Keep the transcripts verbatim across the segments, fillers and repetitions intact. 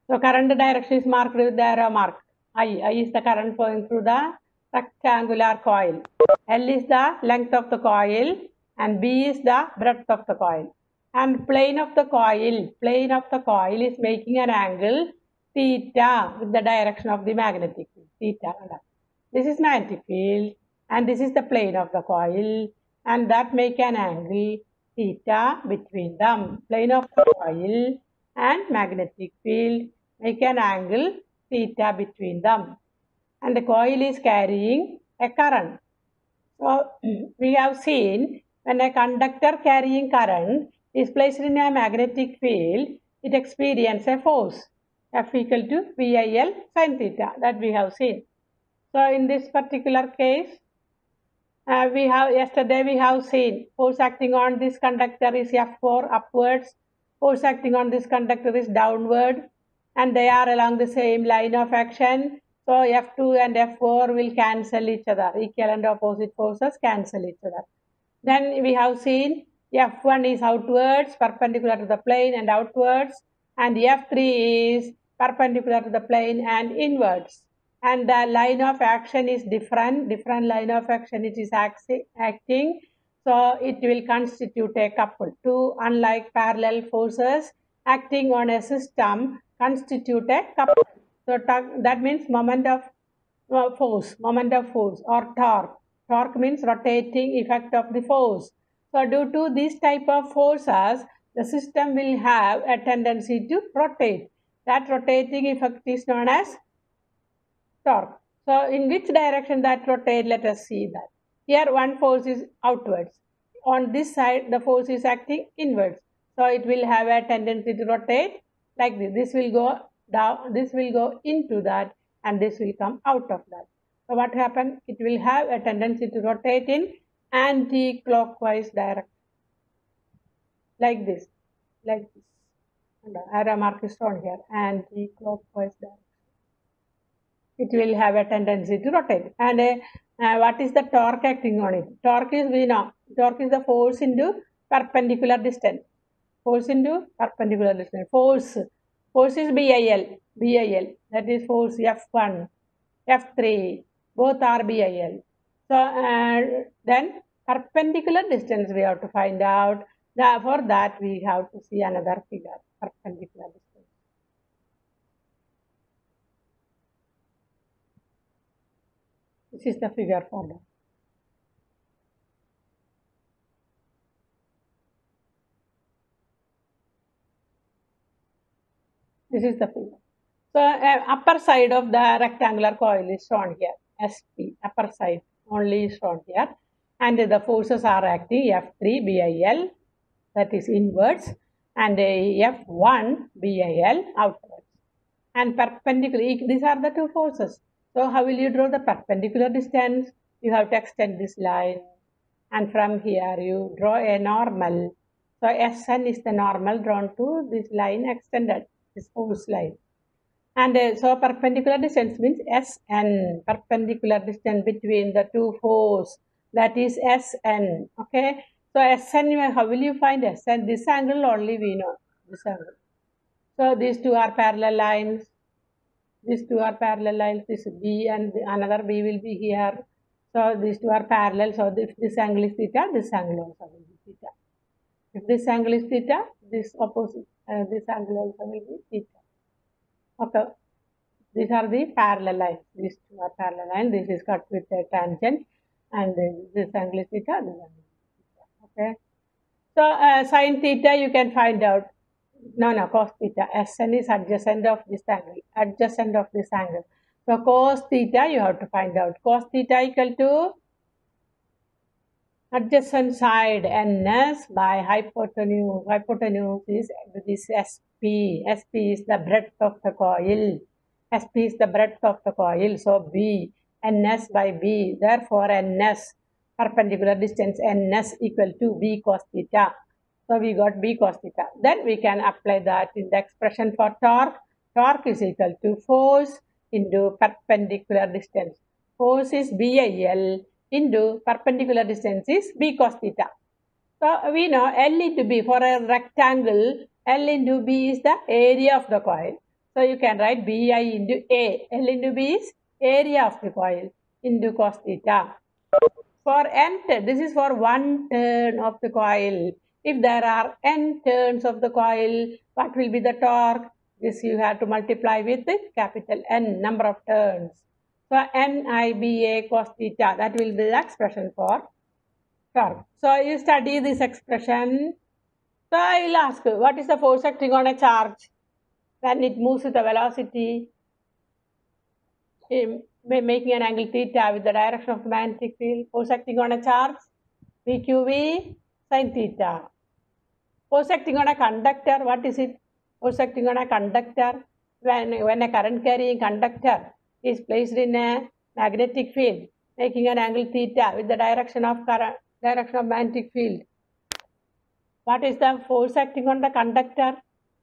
So current direction is marked with the arrow mark. I. I is the current flowing through the rectangular coil. L is the length of the coil and B is the breadth of the coil. And plane of the coil, plane of the coil is making an angle theta with the direction of the magnetic field. Theta. This is magnetic field and this is the plane of the coil and that make an angle theta between them. Plane of the coil and magnetic field make an angle theta between them. And the coil is carrying a current. So we have seen when a conductor carrying current is placed in a magnetic field, it experiences a force F equal to V I L sin theta that we have seen. So in this particular case, uh, we have yesterday we have seen force acting on this conductor is F four upwards, force acting on this conductor is downward, and they are along the same line of action. So F two and F four will cancel each other. Equal and opposite forces cancel each other. Then we have seen F one is outwards, perpendicular to the plane and outwards, and F three is perpendicular to the plane and inwards. And the line of action is different, different line of action it is acting. So it will constitute a couple. Two unlike parallel forces acting on a system constitute a couple. So that means moment of uh, force, moment of force or torque. Torque means rotating effect of the force. So due to this type of forces, the system will have a tendency to rotate. That rotating effect is known as torque. So in which direction that rotate, let us see that. Here one force is outwards. On this side the force is acting inwards. So it will have a tendency to rotate like this. This will go down, this will go into that and this will come out of that. So what happens? It will have a tendency to rotate in anti-clockwise direction. Like this. Like this. And the arrow mark is shown here. Anti-clockwise direction. It will have a tendency to rotate. And uh, uh, what is the torque acting on it? Torque is, we know, torque is the force into perpendicular distance. Force into perpendicular distance. Force. Force is B I L. B I L. That is force F one, F three. Both are B I L. So uh, then perpendicular distance we have to find out. Now, for that we have to see another figure. Perpendicular distance. This is the figure for that. This is the figure. So uh, upper side of the rectangular coil is shown here. S P, upper side only is shown here. And the forces are acting F three B I L, that is inwards, and F one B I L outwards. And perpendicular, these are the two forces. So how will you draw the perpendicular distance? You have to extend this line. And from here you draw a normal. So S N is the normal drawn to this line extended, this force line. And uh, so perpendicular distance means S N, perpendicular distance between the two forces, that is S N. Okay. So S N, how will you find S N? This angle only we know, this angle. So these two are parallel lines. These two are parallel lines. This B and another B will be here. So these two are parallel. So if this angle is theta, this angle also will be theta. If this angle is theta, this opposite, uh, this angle also will be theta. Okay. These are the parallel lines. These two are parallel lines. This is cut with a tangent, and this angle is theta. This angle is theta. Okay. So uh, sin theta you can find out. No, no, cos theta. S N is adjacent of this angle. Adjacent of this angle. So cos theta you have to find out. Cos theta equal to adjacent side Ns by hypotenuse. Hypotenuse is this S P. S P is the breadth of the coil. S P is the breadth of the coil. So B, Ns by B. Therefore Ns, perpendicular distance Ns equal to B cos theta. So we got B cos theta. Then we can apply that in the expression for torque. Torque is equal to force into perpendicular distance. Force is B I L into perpendicular distance is B cos theta. So we know L into B, for a rectangle, L into B is the area of the coil. So you can write B I into A. L into B is area of the coil into cos theta. For n, this is for one turn of the coil. If there are n turns of the coil, what will be the torque? This you have to multiply with the capital N, number of turns. So N I B A cos theta, that will be the expression for torque. So you study this expression. So I will ask, what is the force acting on a charge when it moves with a velocity, making an angle theta with the direction of the magnetic field? Force acting on a charge, P Q V sin theta. Force acting on a conductor, what is it? Force acting on a conductor, when, when a current carrying conductor is placed in a magnetic field, making an angle theta with the direction of current, direction of magnetic field. What is the force acting on the conductor?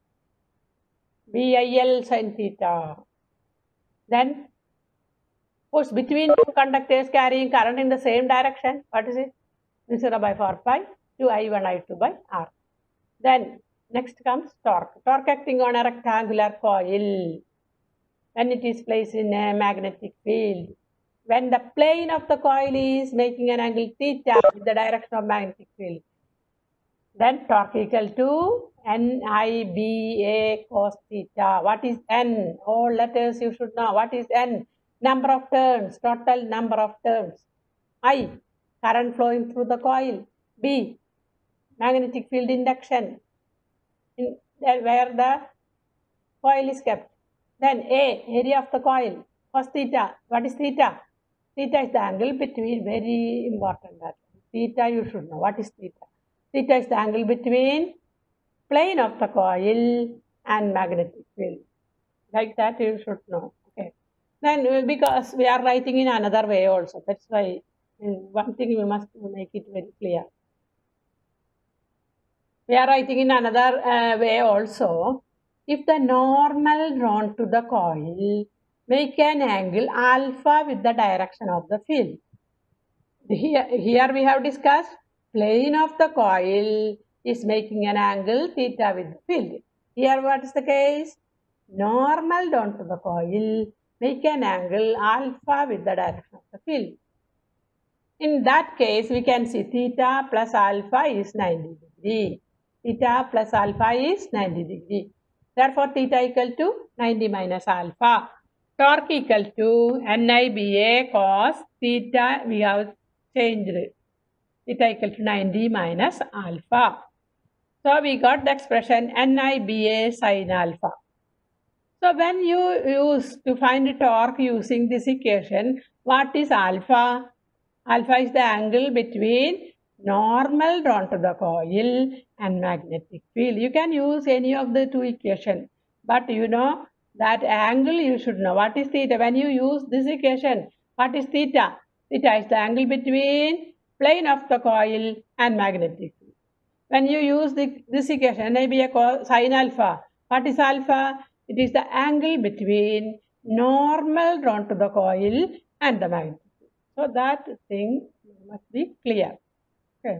B I L sin theta. Then force between two conductors carrying current in the same direction. What is it? V zero by four pi to I one I two by R. Then next comes torque. Torque acting on a rectangular coil when it is placed in a magnetic field. When the plane of the coil is making an angle theta with the direction of magnetic field, then torque equal to N I B A cos theta. What is N? All letters you should know. What is N? Number of turns, total number of turns. I, current flowing through the coil. B, magnetic field induction, in, where the coil is kept. Then A, area of the coil, cos theta. What is theta? Theta is the angle between, very important that. Theta you should know. What is theta? Theta is the angle between plane of the coil and magnetic field. Like that you should know. Okay. Then because we are writing in another way also, that's why one thing we must make it very clear. We are writing in another uh, way also. If the normal drawn to the coil make an angle alpha with the direction of the field. Here, here we have discussed plane of the coil is making an angle theta with the field. Here what is the case? Normal down to the coil make an angle alpha with the direction of the field. In that case, we can see theta plus alpha is ninety degree. Theta plus alpha is ninety degree. Therefore, theta equal to ninety minus alpha. Torque equal to N I B A cos theta, we have changed. Theta equal to ninety minus alpha. So, we got the expression N I B A sin alpha. So, when you use to find the torque using this equation, what is alpha? Alpha is the angle between normal drawn to the coil and magnetic field. You can use any of the two equations, but you know that angle you should know. What is theta? When you use this equation, what is theta? Theta is the angle between plane of the coil and magnetic field. When you use the, this equation, N I B A sin alpha, what is alpha? It is the angle between normal drawn to the coil and the magnetic field. So that thing must be clear. Okay.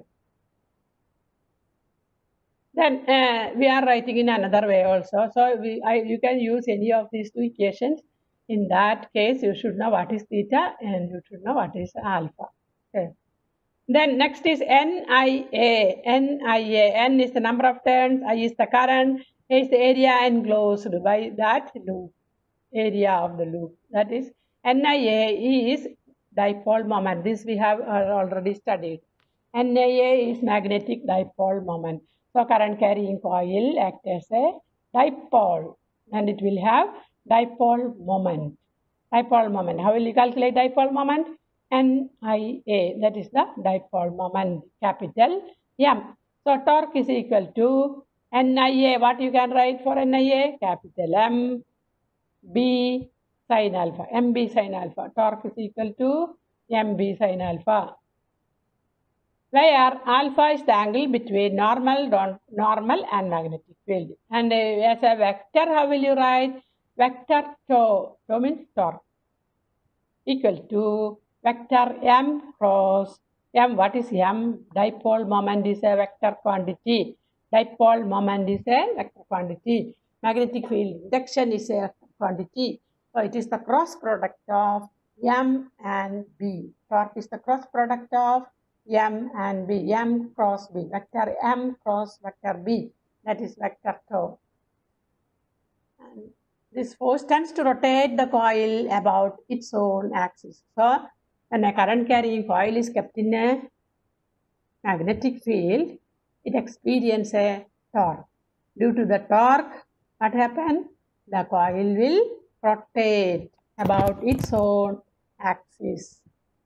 Then uh, we are writing in another way also. So we, I, you can use any of these two equations. In that case, you should know what is theta and you should know what is alpha. Okay. Then next is N I A. N I A. N is the number of turns. I is the current. A is the area enclosed by that loop. Area of the loop. That is N I A is dipole moment. This we have already studied. N I A is magnetic dipole moment. So current carrying coil acts as a dipole and it will have dipole moment. Dipole moment. How will you calculate dipole moment? N I A, that is the dipole moment, capital M. So torque is equal to N I A. What you can write for N I A? Capital M B sin alpha. M B sin alpha. Torque is equal to M B sin alpha, where alpha is the angle between normal, normal and magnetic field. And uh, as a vector, how will you write? Vector tau. Tau means torque. Equal to vector M cross M. What is M? Dipole moment is a vector quantity. Dipole moment is a vector quantity. magnetic field induction is a quantity. So it is the cross product of M and B. Torque is the cross product of M and B. M cross B. Vector M cross vector B. That is vector torque. And this force tends to rotate the coil about its own axis. So when a current carrying coil is kept in a magnetic field, it experiences a torque. Due to the torque, what happens? The coil will rotate about its own axis.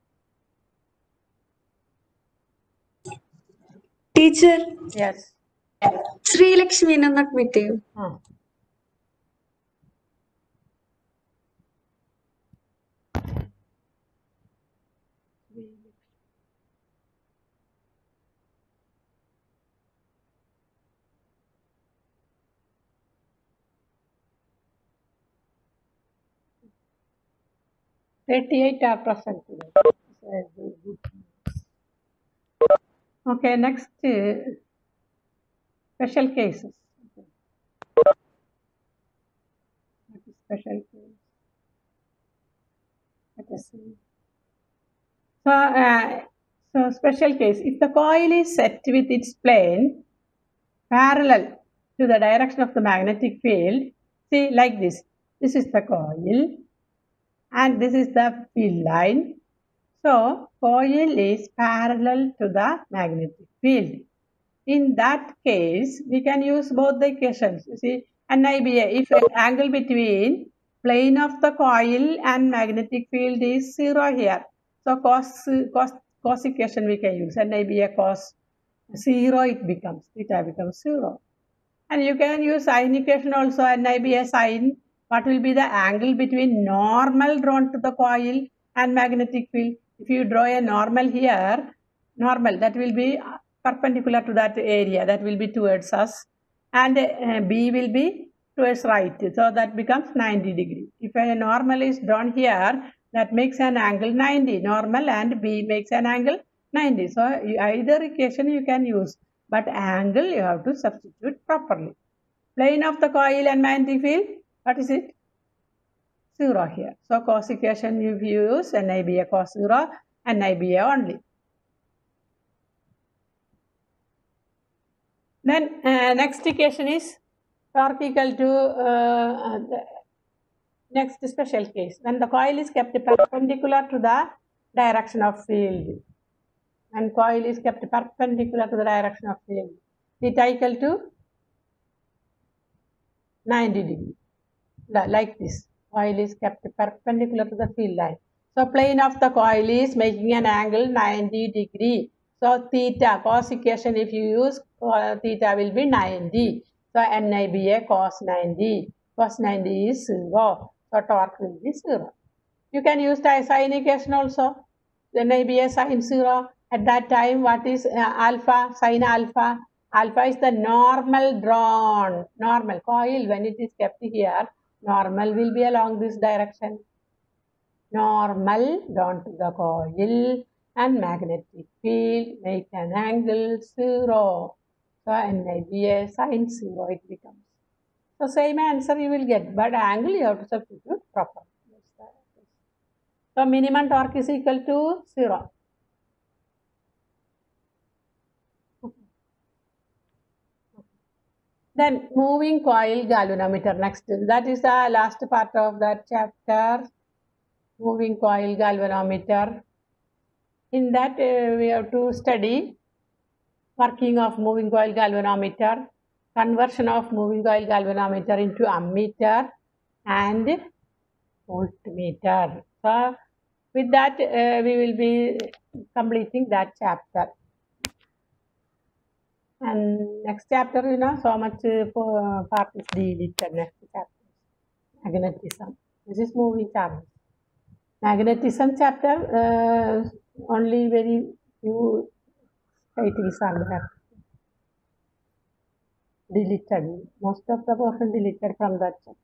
Teacher. Yes. Sri Lakshmi is not with you. Huh. thirty-eight are present today. Okay, next uh, special cases. What is special case? Let us see. So, uh, so special case. If the coil is set with its plane parallel to the direction of the magnetic field, see like this. This is the coil, and this is the field line. So, coil is parallel to the magnetic field. In that case, we can use both the equations. You see, N I B A, if the angle between plane of the coil and magnetic field is zero here. So, cos, cos, cos equation we can use. N I B A cos zero, it becomes, theta becomes zero. And you can use sine equation also. N I B A sine. What will be the angle between normal drawn to the coil and magnetic field? If you draw a normal here, normal, that will be perpendicular to that area, that will be towards us, and uh, B will be towards right, so that becomes ninety degree. If a normal is drawn here, that makes an angle ninety, normal and B makes an angle ninety. So either equation you can use, but angle you have to substitute properly. Plane of the coil and magnetic field, what is it? Zero here. So cos equation you use N I B A cos zero, N I B A only. Then uh, next equation is torque equal to uh, the next special case. When the coil is kept perpendicular to the direction of field. And coil is kept perpendicular to the direction of field. Theta equal to ninety degree. Like this. Coil is kept perpendicular to the field line. So plane of the coil is making an angle ninety degree. So theta, cos equation if you use, uh, theta will be ninety. So N I B A cos ninety. Cos ninety is zero. So torque will be zero. You can use the sine equation also. N I B A sine zero. At that time, what is uh, alpha? Sine alpha. Alpha is the normal drawn. Normal coil, when it is kept here, normal will be along this direction. Normal drawn to the coil and magnetic field make an angle zero. So N I B A sine zero it becomes. So same answer you will get, but angle you have to substitute properly. So minimum torque is equal to zero. Then moving coil galvanometer next. That is the last part of that chapter. Moving coil galvanometer. In that uh, we have to study working of moving coil galvanometer, conversion of moving coil galvanometer into ammeter and voltmeter. So with that uh, we will be completing that chapter. And next chapter, you know, so much uh, part is deleted. Next chapter, magnetism. This is moving charges. Magnetism chapter, uh, only very few titles are there. Deleted. Most of the portion deleted from that chapter.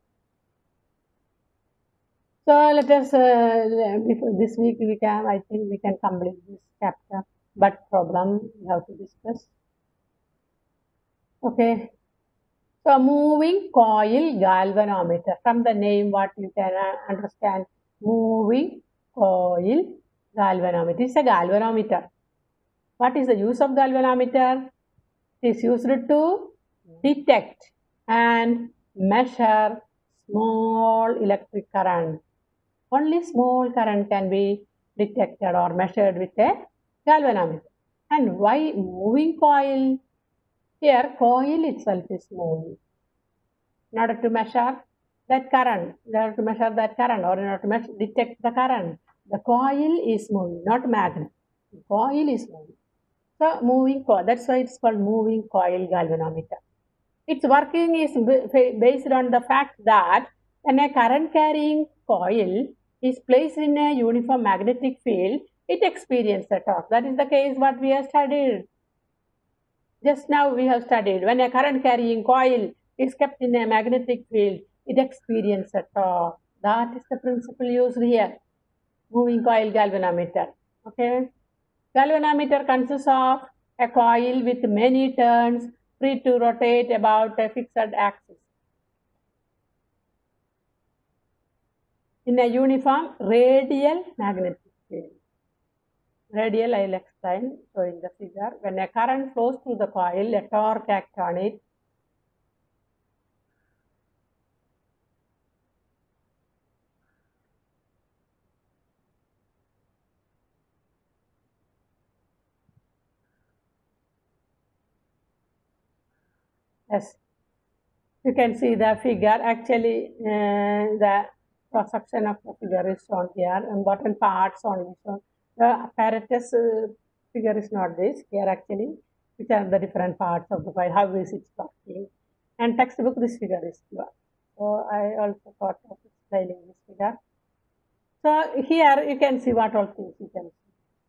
So let us, uh, before this week we can, I think we can complete this chapter. But problem we have to discuss. Okay. So moving coil galvanometer. From the name, what you can uh, understand, moving coil galvanometer. It's a galvanometer. What is the use of galvanometer? It is used to detect and measure small electric current. Only small current can be detected or measured with a galvanometer. And why moving coil? Here, coil itself is moving. In order to measure that current, in order to measure that current, or in order to measure, detect the current, the coil is moving, not magnet. The coil is moving. So, moving coil, that's why it's called moving coil galvanometer. Its working is based on the fact that when a current carrying coil is placed in a uniform magnetic field, it experiences a torque. That is the case what we have studied. Just now we have studied when a current carrying coil is kept in a magnetic field, it experiences a torque. That is the principle used here. Moving coil galvanometer. Okay. Galvanometer consists of a coil with many turns free to rotate about a fixed axis in a uniform radial magnetic field. Radial, I will explain showing the figure. When a current flows through the coil, a torque acts on it. Yes, you can see the figure. Actually, uh, the cross section of the figure is shown here. Important parts only shown. The apparatus uh, figure is not this. Here actually, which are the different parts of the coil. How is it working? And textbook, this figure is here. So I also thought of explaining this figure. So here you can see what all things you can see.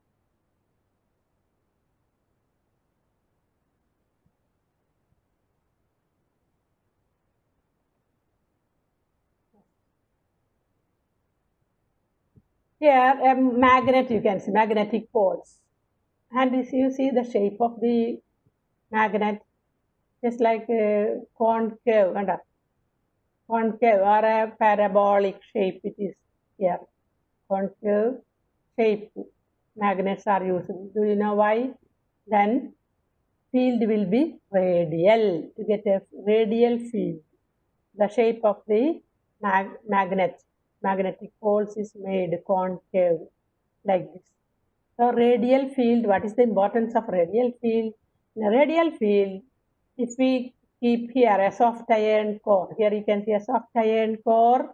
Here, a magnet, you can see magnetic poles. And if you see the shape of the magnet, just like a concave, and a concave or a parabolic shape, it is here. Concave shape magnets are used. Do you know why? Then field will be radial. To get a radial field, the shape of the mag magnet, magnetic poles is made concave like this. So radial field, what is the importance of radial field? In a radial field, if we keep here a soft iron core, here you can see a soft iron core,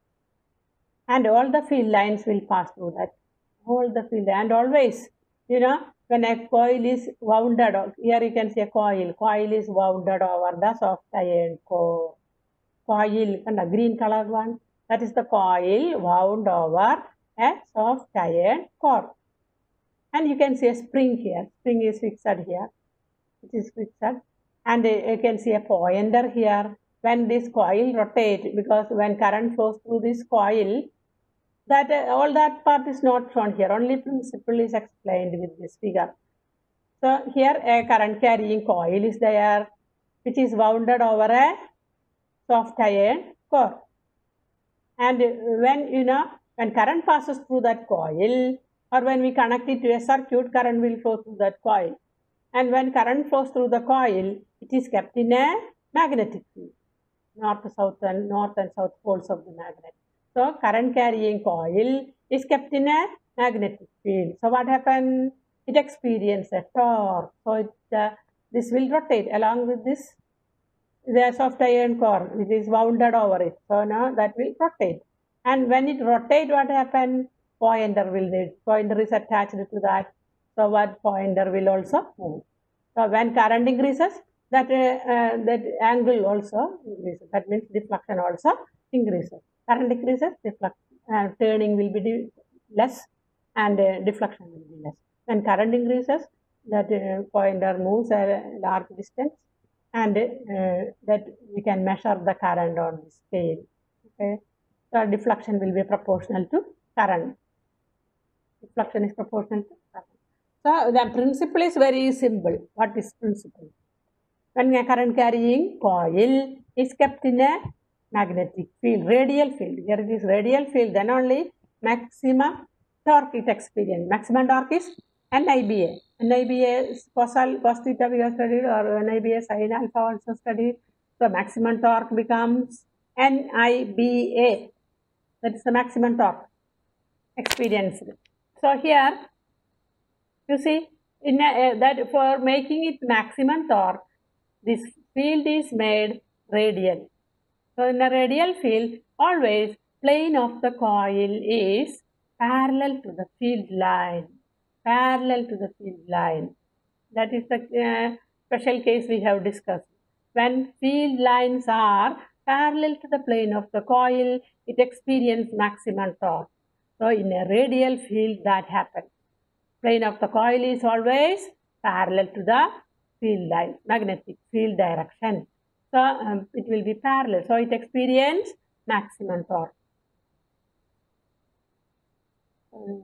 and all the field lines will pass through that. All the field, and always, you know, when a coil is wounded, here you can see a coil, coil is wounded over the soft iron core. Coil, and a green colored one, that is the coil wound over a soft iron core. And you can see a spring here, spring is fixed here, it is fixed, and you can see a pointer here. When this coil rotates, because when current flows through this coil, that uh, all that part is not shown here, only principle is explained with this figure. So here a current carrying coil is there, which is wounded over a soft iron core. And when, you know, when current passes through that coil, or when we connect it to a circuit, current will flow through that coil. And when current flows through the coil, it is kept in a magnetic field, north, south, and north and south poles of the magnet. So current carrying coil is kept in a magnetic field. So what happens? It experiences a torque. So it, uh, this will rotate along with this. The soft iron core, which is wounded over it. So now that will rotate. And when it rotates, what happens? Pointer will need. Pointer is attached to that. So what pointer will also move. So when current increases, that uh, uh, that angle also increases. That means deflection also increases. Current increases, deflection, uh, turning will be less, and uh, deflection will be less. When current increases, that uh, pointer moves a large distance, and uh, that we can measure the current on the scale. Okay, so deflection will be proportional to current. Deflection is proportional to current. So the principle is very simple. What is principle? when a current carrying coil is kept in a magnetic field, radial field, here it is radial field, then only maximum torque it experience. Maximum torque is N I B A. N I B A is cosal, cos theta we have studied, or N I B A sin alpha also studied. So maximum torque becomes N I B A. That is the maximum torque experienced. So here you see in a, uh, that for making it maximum torque, this field is made radial. So in a radial field, always plane of the coil is parallel to the field line. Parallel to the field line. That is the uh, special case we have discussed. When field lines are parallel to the plane of the coil, it experiences maximum torque. So in a radial field that happens. Plane of the coil is always parallel to the field line, magnetic field direction. So um, it will be parallel. So it experiences maximum torque. Um,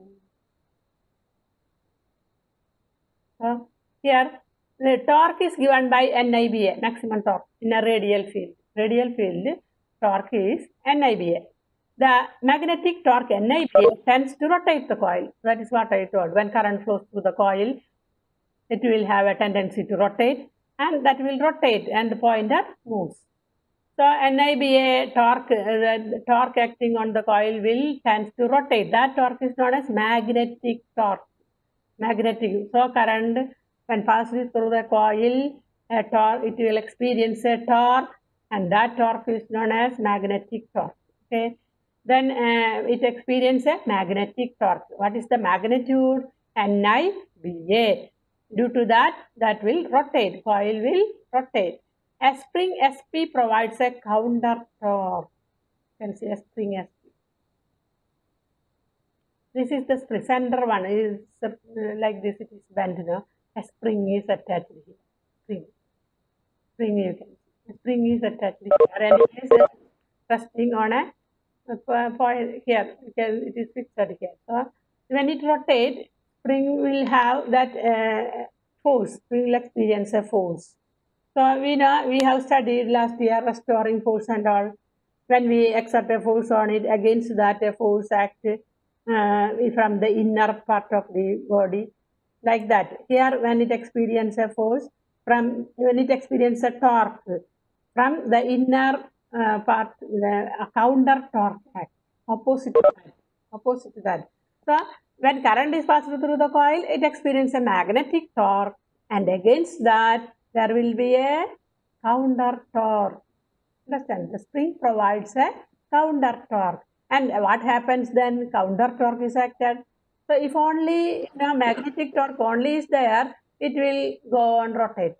so here the torque is given by N I B A, maximum torque in a radial field. Radial field torque is N I B A. The magnetic torque N I B A tends to rotate the coil. That is what I told. When current flows through the coil, it will have a tendency to rotate, and that will rotate and the pointer moves. So N I B A torque, uh, the torque acting on the coil will tend to rotate. That torque is known as magnetic torque. Magnetic. So current when passes through the coil, a torque, it will experience a torque, and that torque is known as magnetic torque. Okay. Then uh, it experiences a magnetic torque. What is the magnitude? N I B A. Due to that, that will rotate. Coil will rotate. A spring S P provides a counter torque. You can see a spring S P. This is the spring. Center one is uh, like this. It is bent. No? A spring is attached here. Spring. Spring you can see. A spring is attached here, and it is uh, resting on a point here. It is fixed here. So when it rotates, spring will have that uh, force. We will experience a force. So we know we have studied last year restoring force and all. When we exert a force on it, against that a force act uh, from the inner part of the body, like that. Here, when it experiences a force from when it experiences a torque from the inner uh, part, the uh, counter torque act, opposite to that, opposite to that. So when current is passed through the coil, it experiences a magnetic torque, and against that there will be a counter torque. Understand? The spring provides a counter torque. And what happens then? Counter torque is acted. So if only you know, magnetic torque only is there, it will go on rotate.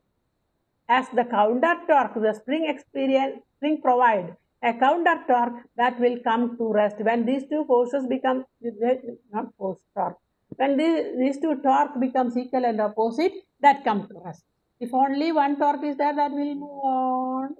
As the counter torque, the spring experience, spring provide a counter torque that will come to rest. When these two forces become, not force, torque. When these, these two torque becomes equal and opposite, that comes to rest. If only one torque is there, that will move on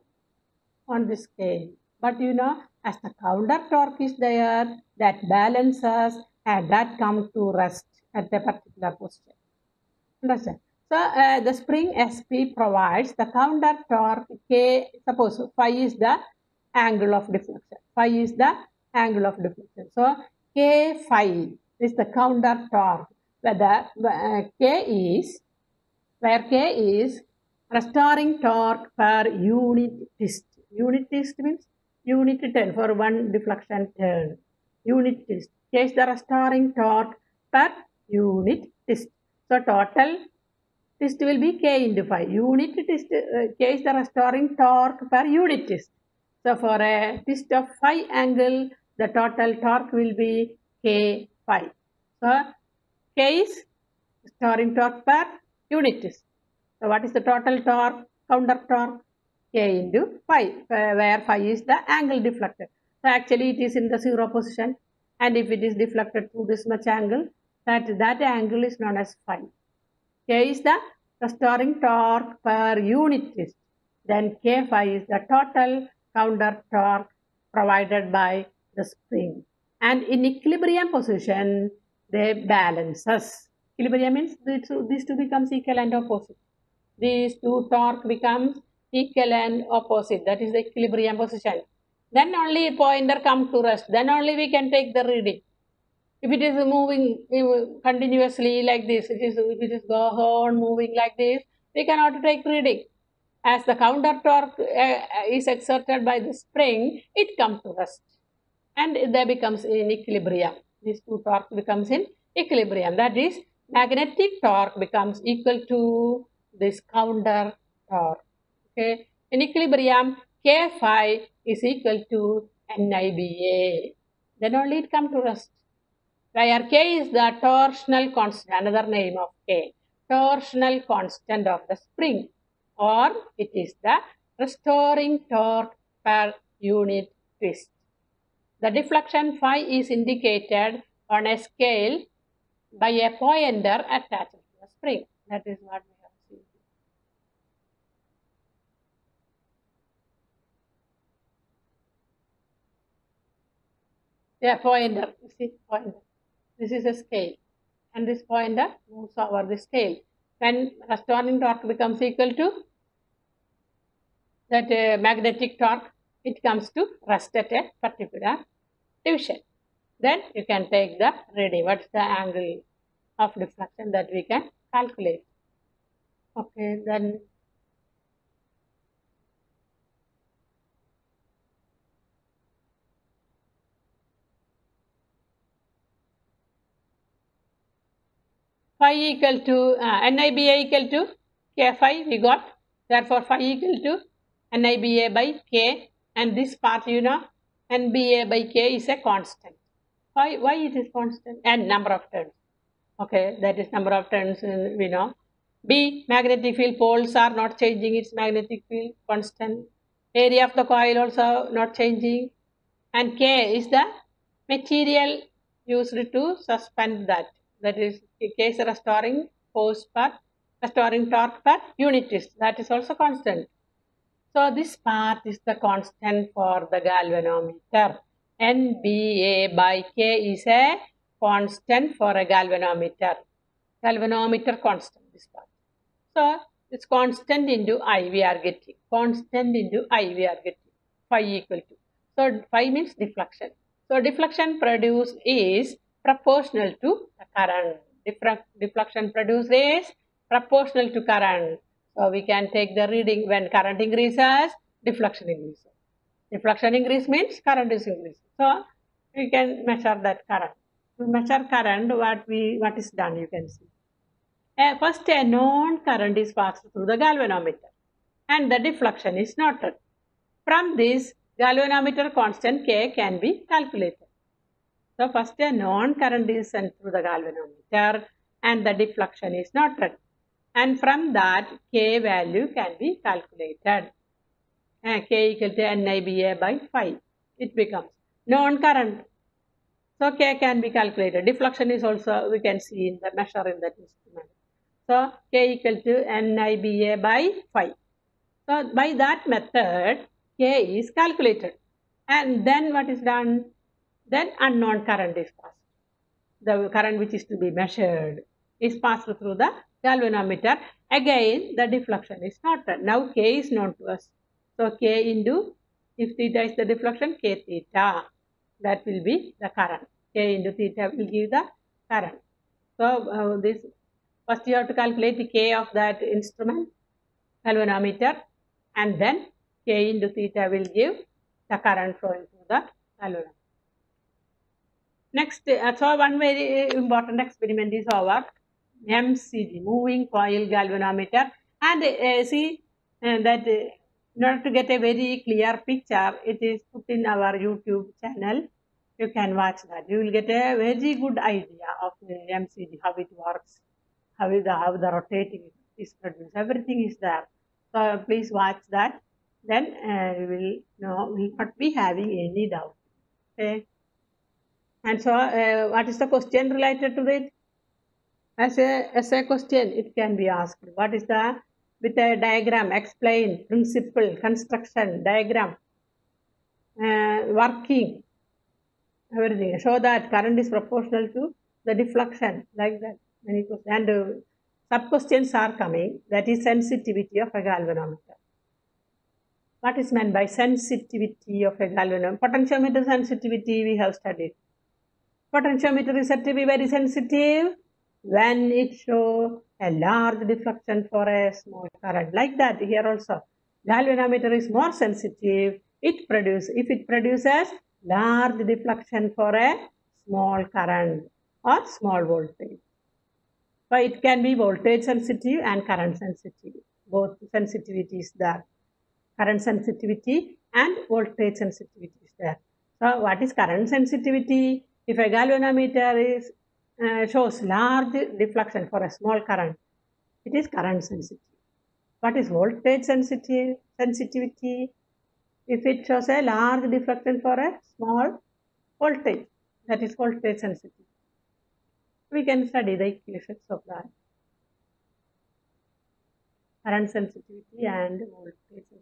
on this scale. But you know, as the counter torque is there, that balances and that comes to rest at a particular position. Understand? So uh, the spring S P provides the counter torque K. Suppose phi is the angle of deflection. Phi is the angle of deflection. So K phi is the counter torque. Whether uh, K is where K is restoring torque per unit twist. Unit twist means unit turn for one deflection turn. Unit twist. K is the restoring torque per unit twist. So total twist will be K into phi. Unit twist, uh, K is the restoring torque per unit twist. So for a twist of phi angle, the total torque will be K phi. So K is restoring torque per unit twist. So what is the total torque, counter torque? K into phi, where phi is the angle deflected. So actually it is in the zero position, and if it is deflected through this much angle, that, that angle is known as phi. K is the restoring torque per unit twist. Then K phi is the total counter torque provided by the spring. And in equilibrium position, they balances. Equilibrium means these two becomes equal and opposite. these two torque becomes equal and opposite. That is the equilibrium position. Then only pointer comes to rest. Then only we can take the reading. If it is moving continuously like this, it is if it is go on moving like this, we cannot take reading. As the counter torque uh, is exerted by the spring, it comes to rest, and there becomes in equilibrium. These two torque becomes in equilibrium. That is, magnetic torque becomes equal to this counter torque. Okay, in equilibrium, K phi is equal to N I B A. Then only it comes to rest. Where K is the torsional constant, another name of K, torsional constant of the spring, or it is the restoring torque per unit twist. The deflection phi is indicated on a scale by a pointer attached to the spring. That is what we have seen. Yeah, pointer. You see, pointer. This is a scale, and this pointer moves over the scale. When restoring torque becomes equal to that uh, magnetic torque, it comes to rest at a particular division. Then you can take the reading. What is the angle of deflection that we can calculate? Okay, then phi equal to uh, N I B A equal to K phi we got. Therefore, phi equal to N I B A by K, and this part you know N B A by K is a constant. Why, why it is constant? And number of turns. Okay, that is number of turns uh, we know. B, magnetic field poles are not changing its magnetic field, constant. Area of the coil also not changing. And K is the material used to suspend that. That is, K is the restoring force per, restoring torque per unit twist. That is also constant. So this part is the constant for the galvanometer. N B A by K is a constant for a galvanometer. Galvanometer constant, this part. So it's constant into I we are getting. Constant into I we are getting. Phi equal to. So phi means deflection. So deflection produced is proportional to the current. Diffra deflection produced is proportional to current. So we can take the reading when current increases, deflection increases. Deflection increase means current is increasing. So we can measure that current. To measure current, what we what is done, you can see. Uh, first, a known current is passed through the galvanometer, and the deflection is noted. From this, galvanometer constant K can be calculated. So first, a known current is sent through the galvanometer, and the deflection is noted. And from that, K value can be calculated. Uh, K equal to N I B A by phi. It becomes known current. So K can be calculated. Deflection is also, we can see in the measure in that instrument. So K equal to N I B A by phi. So by that method, K is calculated. And then what is done? Then unknown current is passed. The current which is to be measured is passed through the galvanometer. Again, the deflection is noted. Now K is known to us. So K into, if theta is the deflection, K theta. That will be the current. K into theta will give the current. So uh, this first you have to calculate the K of that instrument, galvanometer, and then K into theta will give the current flowing through the galvanometer. Next, uh, so one very important experiment is our M C G, moving coil galvanometer, and uh, see uh, that uh, in order to get a very clear picture, it is put in our YouTube channel. You can watch that. You will get a very good idea of the M C G, how it works, how is the how the rotating is produced. Everything is there. So please watch that. Then uh, we will know will not be having any doubt. Okay. And so, uh, what is the question related to it? As a, as a question, it can be asked. What is the, with a diagram, explain, principle, construction, diagram, uh, working, everything. Show that current is proportional to the deflection, like that. Many questions. And uh, Sub-questions are coming, that is sensitivity of a galvanometer. What is meant by sensitivity of a galvanometer? Potentiometer sensitivity we have studied. Potentiometer is said to be very sensitive when it shows a large deflection for a small current. Like that, here also, galvanometer is more sensitive. It produce, if it produces large deflection for a small current or small voltage. So it can be voltage sensitive and current sensitive. Both sensitivity is there. Current sensitivity and voltage sensitivity is there. So what is current sensitivity? If a galvanometer is uh, shows large deflection for a small current, it is current sensitive. What is voltage sensitive sensitivity? If it shows a large deflection for a small voltage, that is voltage sensitive. We can study the equations of that. Current sensitivity and voltage sensitivity.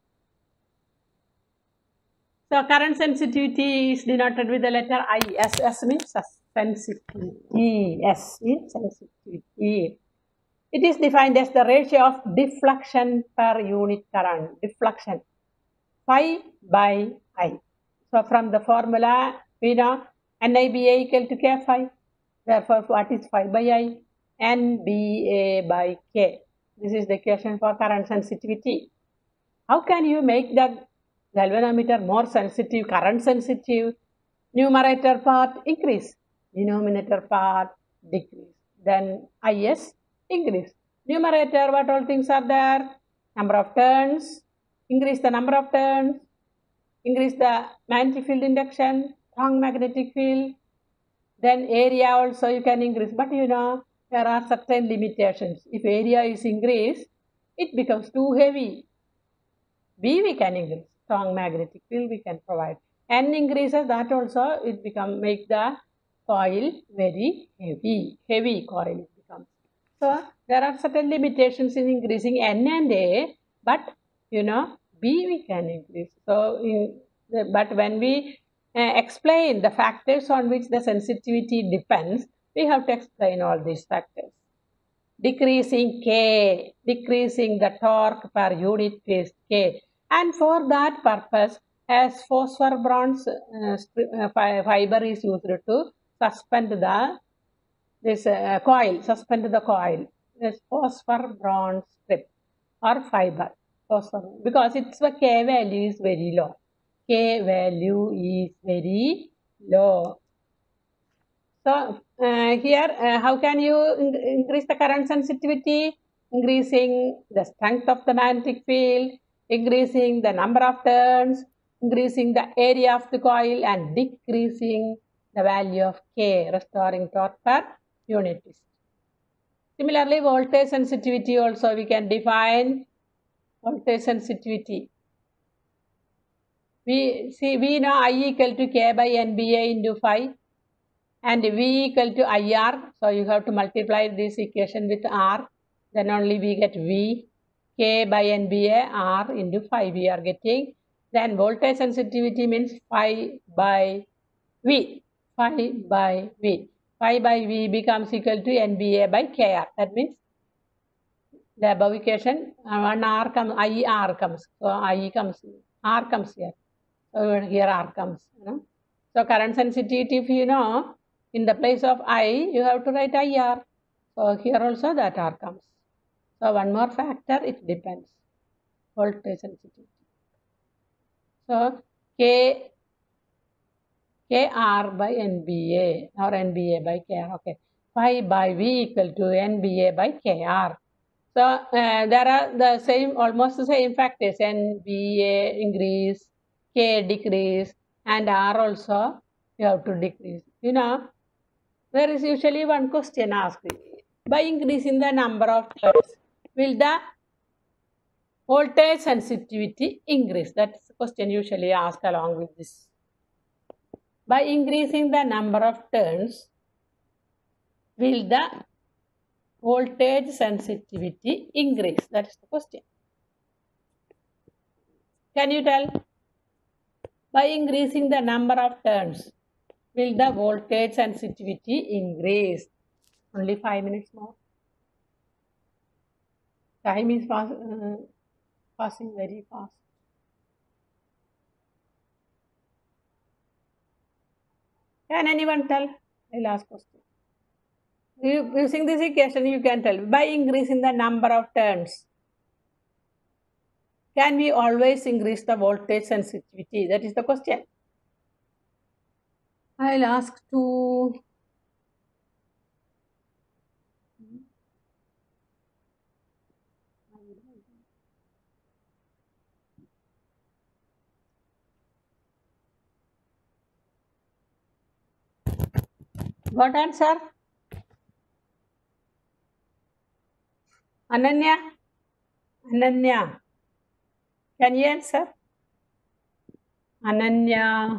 So current sensitivity is denoted with the letter I. S, S means sensitivity. S means sensitivity. It is defined as the ratio of deflection per unit current. Deflection. Phi by I. So from the formula, we know N I B A equal to K phi. Therefore, what is phi by I? N B A by K. This is the equation for current sensitivity. How can you make the galvanometer more sensitive, current sensitive? Numerator part increase, denominator part decrease. Then I S increase. Numerator, what all things are there? Number of turns, increase the number of turns, increase the magnetic field induction, strong magnetic field. Then area also you can increase. But you know, there are certain limitations. If area is increased, it becomes too heavy. B we can increase. Strong magnetic field we can provide. N increases, that also it become make the coil very heavy. Heavy coil it becomes. So there are certain limitations in increasing N and A, but you know B we can increase. So in the, but when we uh, explain the factors on which the sensitivity depends, we have to explain all these factors. Decreasing K, decreasing the torque per unit phase K. And for that purpose, as phosphor bronze uh, uh, fiber is used to suspend the this uh, coil, suspend the coil. This phosphor bronze strip or fiber, phosphor, because its K value is very low. K value is very low. So uh, here, uh, how can you in increase the current sensitivity? Increasing the strength of the magnetic field, increasing the number of turns, increasing the area of the coil, and decreasing the value of K, restoring torque per unit distance. Similarly, voltage sensitivity also we can define. Voltage sensitivity. We see we know I equal to K by N B A into phi, and V equal to I R. So you have to multiply this equation with R. Then only we get V. K by N B A R into phi we are getting. Then voltage sensitivity means phi by V. Phi by V. Phi by V becomes equal to N B A by K R. That means the above equation, uh, one R comes, I R comes. So I comes, R comes here. So here R comes. You know? So current sensitivity, if you know, in the place of I, you have to write I R. So here also that R comes. So one more factor, it depends. Voltage sensitivity. So K, K R by N B A or N B A by K R. Okay. Phi by V equal to N B A by K R. So uh, there are the same, almost the same factors. N B A increase, K decrease, and R also you have to decrease. You know, there is usually one question asked. By increasing the number of turns, will the voltage sensitivity increase? That's the question usually asked along with this. By increasing the number of turns, will the voltage sensitivity increase? That is the question. Can you tell? By increasing the number of turns, will the voltage sensitivity increase? Only five minutes more. Time is pass, uh, passing very fast. Can anyone tell? I'll ask question. You, using this equation, you can tell by increasing the number of turns. Can we always increase the voltage sensitivity? That is the question. I'll ask to what answer? Ananya? Ananya. Can you answer? Ananya.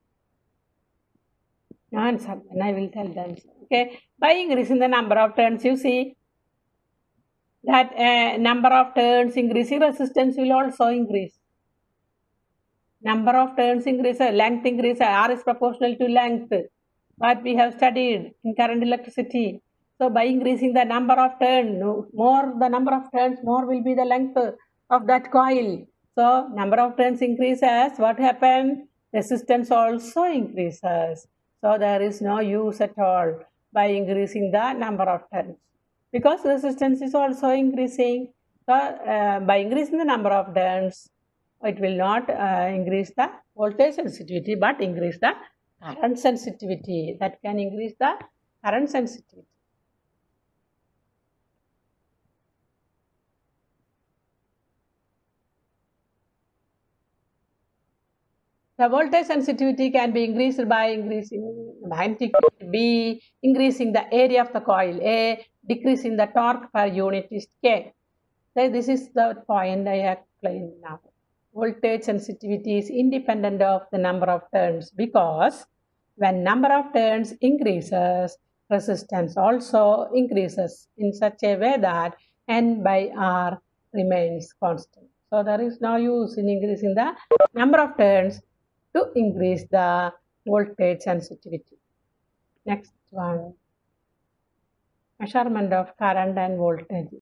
No answer. Then I will tell the answer. Okay. By increasing the number of turns, you see that uh, number of turns increasing, resistance will also increase. Number of turns increase, length increase, R is proportional to length. What we have studied in current electricity. So by increasing the number of turns, more the number of turns, more will be the length of that coil. So number of turns increases, what happens? Resistance also increases. So there is no use at all by increasing the number of turns. Because resistance is also increasing. So uh, by increasing the number of turns, it will not uh, increase the voltage sensitivity but increase the current sensitivity. That can increase the current sensitivity. The voltage sensitivity can be increased by increasing magnetic field, B, increasing the area of the coil, A, decreasing the torque per unit is K. So this is the point I explained now. Voltage sensitivity is independent of the number of turns because when number of turns increases, resistance also increases in such a way that N by R remains constant. So there is no use in increasing the number of turns to increase the voltage sensitivity. Next one, measurement of current and voltage.